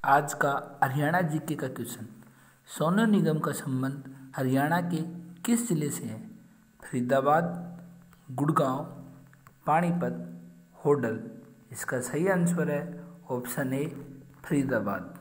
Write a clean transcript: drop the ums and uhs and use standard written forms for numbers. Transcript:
आज का हरियाणा जीके का क्वेश्चन। सोनू निगम का संबंध हरियाणा के किस जिले से है? फरीदाबाद, गुड़गांव, पानीपत, होडल। इसका सही आंसर है ऑप्शन ए, फरीदाबाद।